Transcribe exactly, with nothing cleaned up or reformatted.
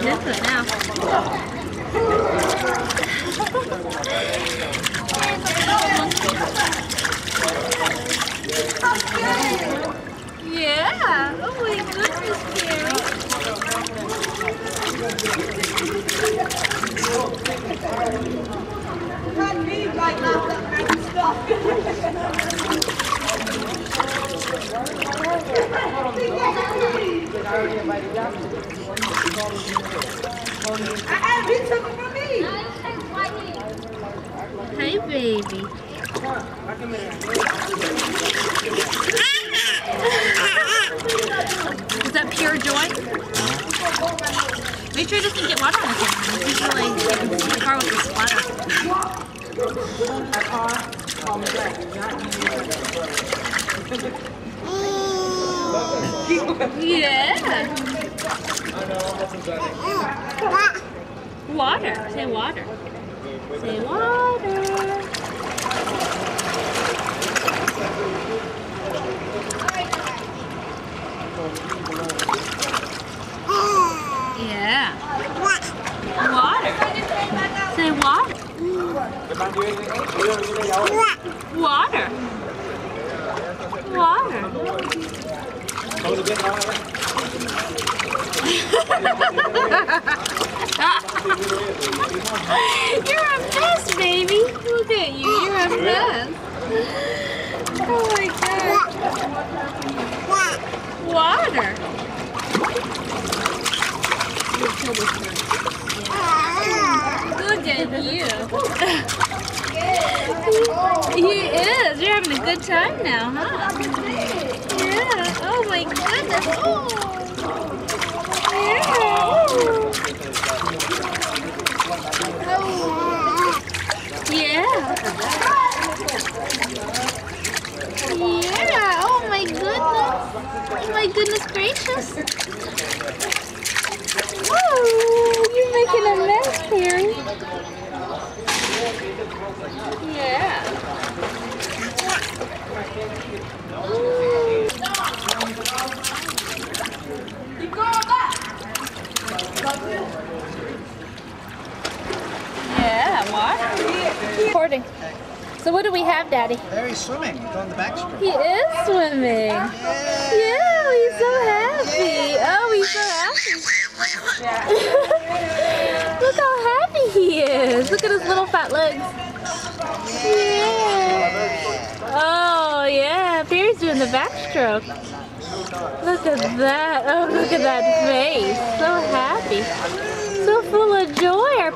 getting into it now. Yeah. Oh my goodness, Carrie. Not me, like locked up and stuff. I had been something for me. Hey, baby. Is that pure joy? Make sure it doesn't get water on his hands. He's really in the car with the splatter. Yeah. Water. Say water. Say water. Yeah. Water. Say water. Water. Water. You're a mess, baby. Look at you. You're a mess. Oh my God. Water. Look at you. He is. You're having a good time now, huh? Yeah. Oh my goodness. Oh. Yeah. Oh. Yeah. Yeah. Oh my goodness. Oh my goodness gracious. Whoa. You're making a mess, Perry. Yeah. Keep going back. Yeah, water. Recording. So what do we have, Daddy? There he's swimming. He's on the backstroke. He is swimming. Yeah. Yeah, he's so happy. Oh, he's so happy. Look how happy he is. Look at his little fat legs. Yeah. Oh, yeah. Perry's doing the backstroke. Look at that. Oh, look at that face. So happy. So full of joy. Our